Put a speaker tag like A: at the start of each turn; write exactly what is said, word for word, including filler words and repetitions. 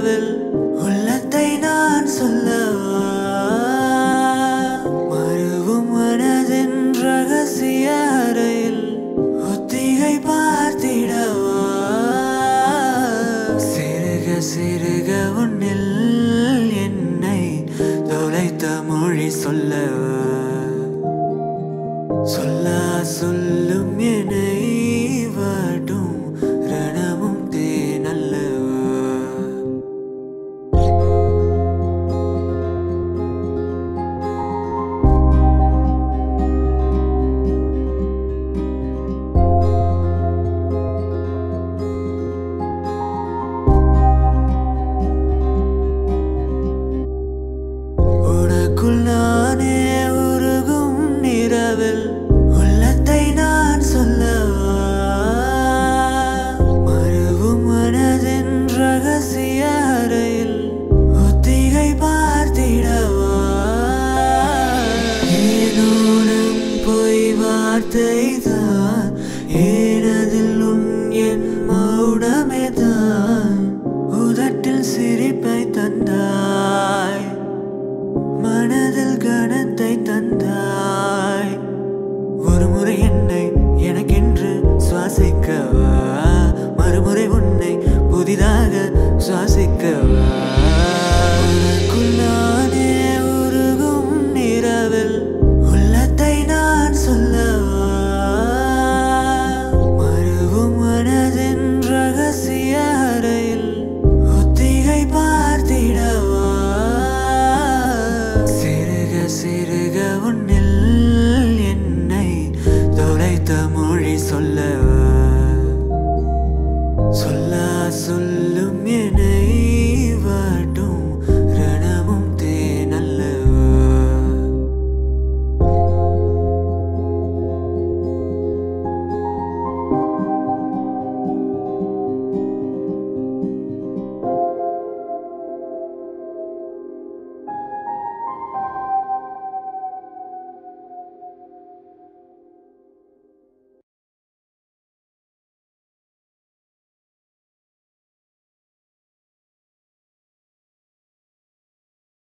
A: நிரவில் உள்ளத்தை நான் சொல்லவா மறுவும் மனதின் ரகசிய அறையில் ஒத்திகை பார்த்திடவா சிறுக சிறுக உன்னில் என்னை தொலைத்த மொழி சொல்லவா சொல்லா சொல்லும் என்னை வாட்டும் ரணமும் தேனல்லவா உனக்குள் நானே உருகும் நிரவில் உள்ளத்தை நான் சொல்லவா மறுவும் மனதின் ரகசிய அறையில் ஒத்திகை பார்த்திடவா ஏனோடும் பொய் வார்த்தைதான் ஏனதில் உன் என் மௌனமே தான் உதட்டில் சிரிப்பை தந்தாய் மனதில் கணத்தை தந்தாய் ஒரு முறை என்னை எனக்கென்று சுவாசிக்கவா மறுமுறை உன்னை புதிதாக சுவாசிக்கவா உனக்குள் நானே உருகும் நிரவில் உள்ளத்தை நான் சொல்லவா மறுவும் மனதின் ரகசிய அறையில் ஒத்திகை பார்த்திடவா சிறுக சிறுக உன்னில் என்னை தொலைத்த மொழி சொல்லவா